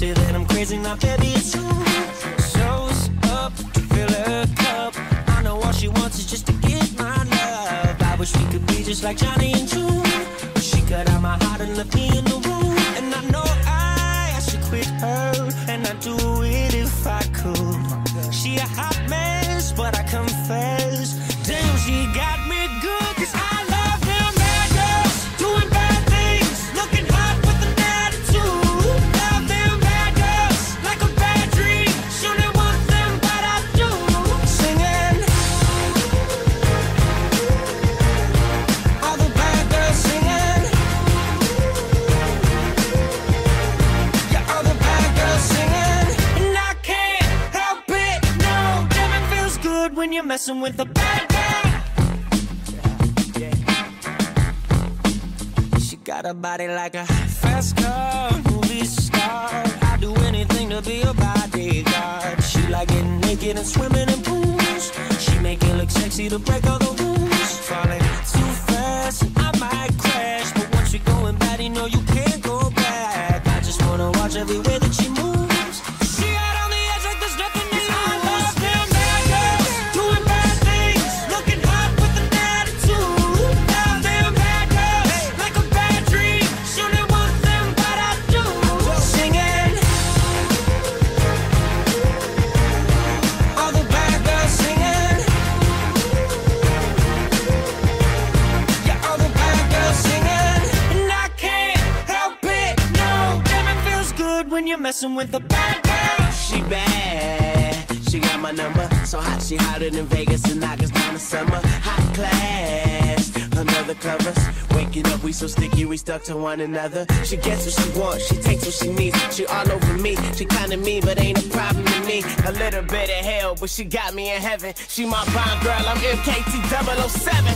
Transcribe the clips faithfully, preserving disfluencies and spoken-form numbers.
say that I'm crazy, now baby it's true. Shows up to fill her cup. I know all she wants is just to get my love. I wish we could be just like Johnny and June. She cut out my heart and left me in the room. And I know I, I should quit her, and I'd do it if I could. She a hot mess, but I confess, damn, she got me good. Cause I love them bad girls, doing bad things, looking hot with an attitude. Love them bad girls, like a bad dream. Sure they want them, but I do. Singing, all the bad girls singing. Yeah, all the bad girls singing. And I can't help it, no. Damn, it feels good when you're messing with a bad girl. She got a body like a fast car, movie star. I'd do anything to be a bodyguard. She like getting naked and swimming in pools. She make it look sexy to break all the rules. Falling too fast and I might crash, but once you're going bad, you know you can't go back. I just wanna watch every way that she moves. She out on the edge like there's nothing to lose. I love them bad girls, doing bad things, looking hot with an attitude. Love them bad girls, like a bad dream. Sure they want them, but I do. Singing, all the bad girls singing. Yeah, all the bad girls singing. And I can't help it, no. Damn, it feels good when you're messing with a bad girl. She bad, she got my number. So hot, she hotter than Vegas and knock us down the summer. Hot class, another covers. Waking up, we so sticky, we stuck to one another. She gets what she wants, she takes what she needs. She all over me, she kinda mean, but ain't a problem to me. A little bit of hell, but she got me in heaven. She my bond girl, I'm M K T double oh seven.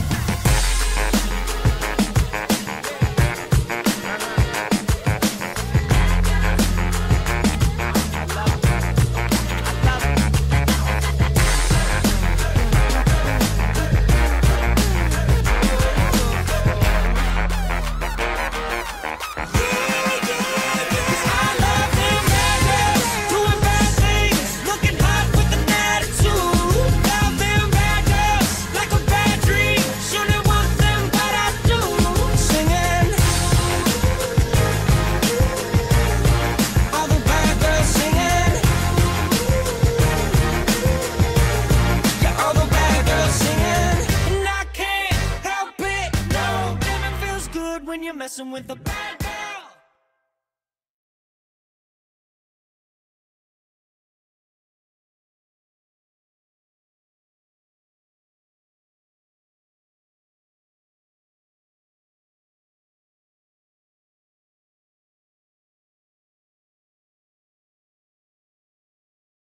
When you're messing with a bad